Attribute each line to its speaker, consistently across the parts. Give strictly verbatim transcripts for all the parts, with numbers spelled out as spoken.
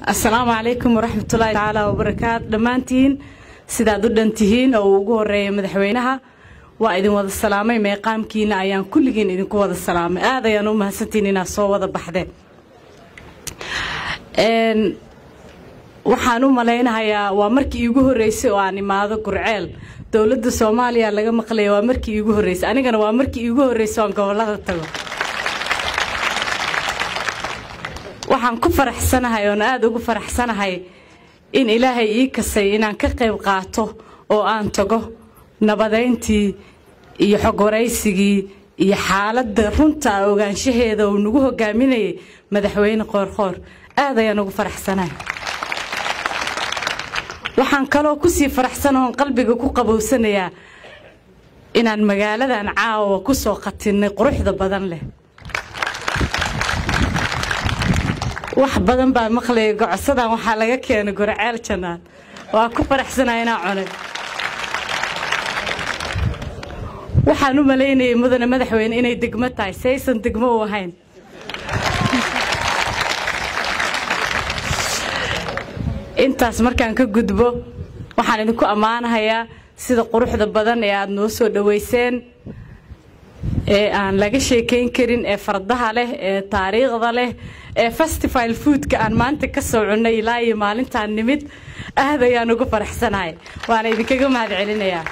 Speaker 1: السلام عليكم ورحمة الله تعالى وبركاته دمانتين سيداد ودنتهين أو وجوه مدحوينها وإذن وذا السلامة ما يقام كينا أيام كل جين إذن كوذا السلامة هذا يا نوم هستيننا صوّد بحده إن وحنو ملاينا هيا ومركي يجوه الرئيس وعني ماذا قرعل دولة الصومالية لقى مقلي ومركي يجوه الرئيس أنا كنا ومركي يجوه الرئيس وان قولها تلو waxaan ku faraxsanahay oo aad ugu faraxsanahay in Ilaahay ii kasay inaan ka qayb qaato oo aan tago nabadeyntii iyo xog waraysigii iyo xaaladda runta ogaanshaheeda oo nagu hogaaminayay madaxweyne Qoorqoor aad ayaan ugu faraxsanahay waxaan kaloo ku sii faraxsanahay qalbiga ku qabowsanayaa inaan magaaladan caawa ku soo qatinay quruxda badan leh wax badan baa maqlay gocsadan waxa laga keenay gurceel janaan waa ku faraxsanaynaa cunay waxaan u maleynay mudane madaxweyne inay degmo tahay saysan degmo u ahayn intaas markaan ka gudbo waxaan idinku amaanahayaa sida quruxda badan ee aad noo soo dhaweyseen ee aan laga sheekeyn karin ee fardaha leh ee taariikhda leh ee festival food ka aan maanta ka soo cunay ilaa iyo maalintaan nimid aad ayaan ugu faraxsanahay waan idinkaga mahadcelinayaa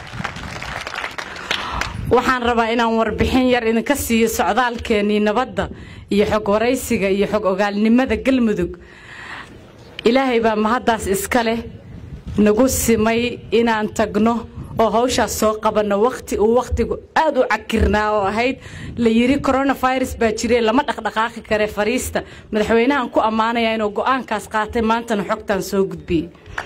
Speaker 1: waxaan rabaa inaan warbixin yar idinka siiyo socdaalkeenii nabadda iyo xog waraysiga iyo xog ogaalnimada Galmudug ilaahay baa mahadaas iska leh nagu simay inaan tagno oo hawsha soo qabano waqti uu waqtigu aad u cakirnaa oo ahayd la yiri coronavirus baa jiray lama dhaqdhaqaaqi kare fariista madaxweynahan ku amaanaya inuu go'aankaas qaatay maantana xogtan soo gudbiyay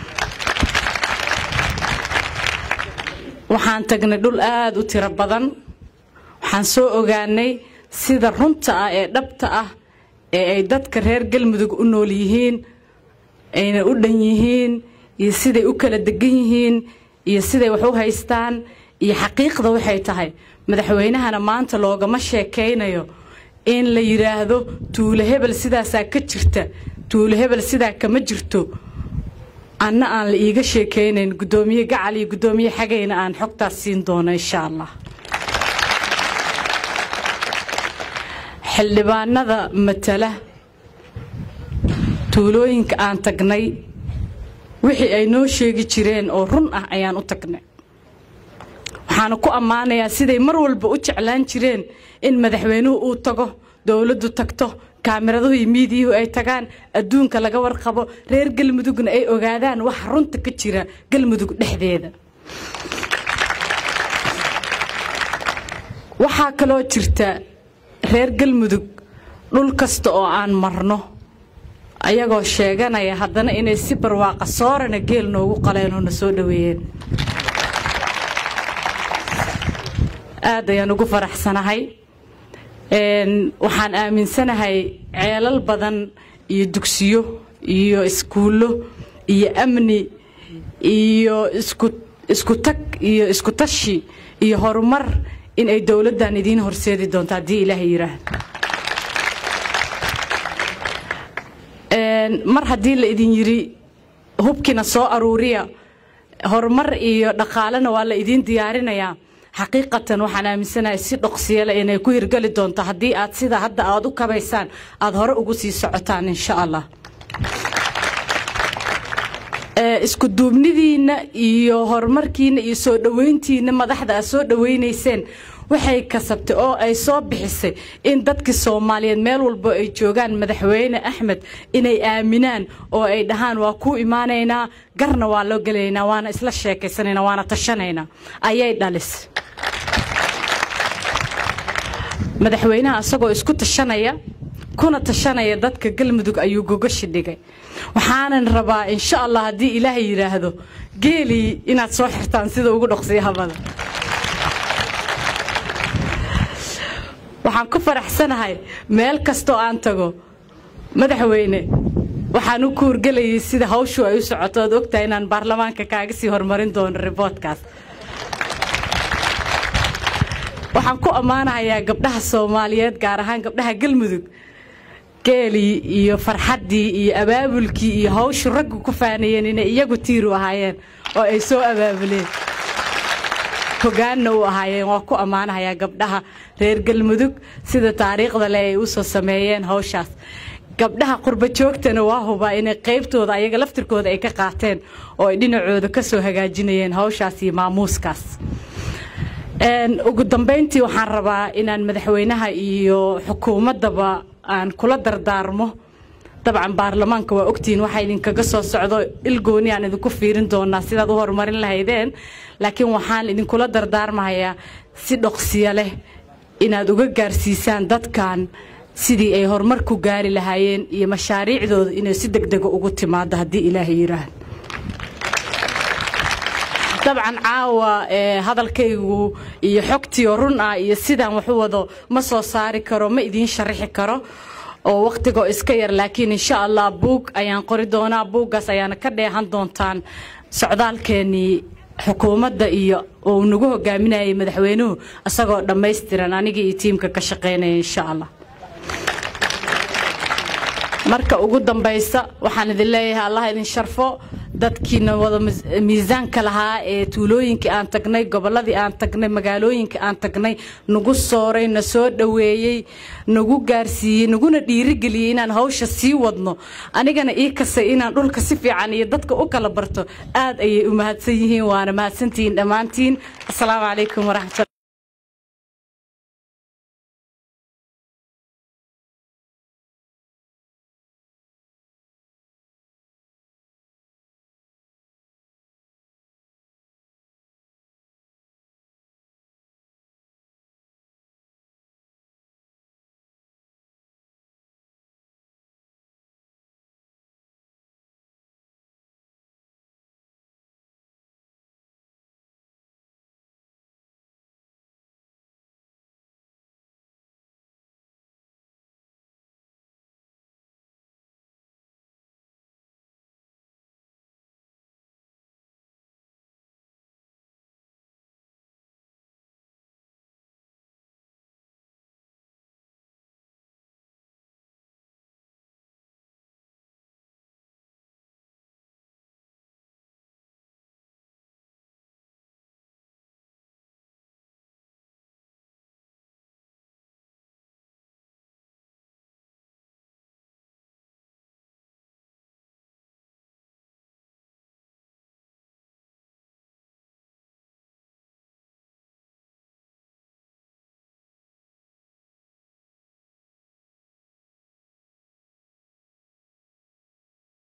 Speaker 1: waxaan tagnay dhul aad u tiro badan waxaan soo ogaanay sida runta ah ee dhabta ah ee ay dadka reer Galmudug u nool yihiin ayna u dhan yihiin iyo sida ay u kala degan yihiin iyo sida wax u haystaan iyo xaqiiqda waxay tahay madaxweynahana maanta loogama sheekeynayo in la yiraahdo tuule hebel sidaas ka jirta tuule hebel sidaa kama jirto anna aan la iiga sheekeynayn gudoomiye gacal iyo gudoomiye xagayna aan xogtaas siin doono insha Allah xildhibaanada matala tuulooyinka aan tagnay wixii ay noo sheegi jireen oo run ah ayaan u tagnay waxaan ku amaanayaa siday mar walba u jeclaan jireen in madaxweynuhu uu tago dawladdu tagto kaamiraduhu iyo miidiyuhu ay tagaan adduunka laga warqabo reer Galmudugna ay ogaadaan wax runta ka jira Galmudug dhexdeeda waxa kaloo jirta reer Galmudug dhul kasta oo aan marno ayagoo sheeganaya haddana inay si barwaaqa soorana geel noogu qaleen oo na soo dhaweeyeen aad ayaan ugu faraxsanahay een waxaan aaminsanahay ceelal badan iyo dugsiyo iyo iskuulo iyo amni iyo isku isku tag iyo isku tashi iyo horumar in ay dawladdan idin horseedi doonto hadii Ilaahay yiraahdo mar hadii la idin yiri hubkina soo aruuriya horumar iyo dhaqaalana waa la idin diyaarinayaa xaqiiqatan waxaan aaminsanahay si dhaqsiyo leh inay ku hirgali doonto hadii aad sida hadda aad u kabaysaan aad hore ugu sii socotaan insha Allah ee isku duubnidiina iyo horumarkiina iyo soo dhaweyntiina madaxda soo dhaweynayseen waxay kasabtay oo ay soo bixisay in dadka Soomaaliyeed meel walba ay joogan madaxweyne Axmed inay aaminaan oo ay dhahaan waa ku iimaanayna garna waa loo galeynaa waana isla sheekaysanayna waana tashanayna ayay dhalis madaxweynaha asagoo isku tashanaya kuna tashanaya dadka Galmudug ayuu gogashi dhigay waxaanan rabaa insha Allah hadii Ilaahay yiraahdo geeli inaad soo xirtaan sida ugu dhaqsiyaha badan waxaan ku faraxsanahay meel kasto aan tago madaxweyne waxaan u kuurgalayay sida hawshu ay u socoto oo ogtahay inaan baarlamaanka kaaga sii hormarin doono reportkaas waxaan ku amaanayaa gabdhaha Soomaaliyeed gaar ahaan gabdhaha Galmudug geeli iyo farxadii iyo abaabulkii iyo hawshu raggu ku faanayeen inay iyagu tiiru ahaayeen oo ay soo abaabuleen hogaanna u ahaayeen waa ku ammaanayaa gabdhaha reer galmudug sida taariikhda leh ay u soo sameeyeen hawshaas gabdhaha qurba joogtana waa huba inay qaybtooda ayaga laftirkooda ay ka qaateen oo ay dhinacooda ka soo hagaajinayeen hawshaas iyo maamuuskaas een ugu dambeyntii waxaan rabaa inaan madaxweynaha iyo xukuumadaba aan kula dardaarmo dabcan baarlamaanka waa ogtiin waxa idin kaga soo socdo ilgooni aan idinku fiirin doonaa sidaad u horumarin lahaydeen laakiin waxaan idin kula dardaarmayaa si dhaqsiyo leh inaad uga gaarsiisaan dadkan sidii ay horumar ku gaari lahaayeen iyo mashaariicdooda inay si degdeg ugu timaado hadii Ilaahay yiraahdo طبعا عاوة هذا الكيو يحكتي ورنا يسيدان وحوضو ما سو ساري كرو ما يدين شرحي كرو ووقتكو اسكير لكن إن شاء الله بوك أيان قريدونا بوكاس أيان كده هندونتان سعودال كيني حكومة دا إيو ونقوه قامنا أي مدحوينو أساقو دميستيران أنيجي يتيمك كشقيني إن شاء الله marka ugu dambaysa waxaan idin leeyahay Allah idin sharfo dadkiina wada miisaanka lahaa ee tuulooyinka aan tagnay goboladii aan tagnay magaalooyinka aan tagnay nagu sooray na soo dhaweeyay nagu gaarsiiyay naguna dhiirigeliyay inaan hawsha sii wadno anigana ii kasay inaan dhulka si fiican iyo dadka u kala barto aad ayay u mahadsan yihiin waana mahadsantiin dhamaantiin assalaamu calaykum waraxmatullahi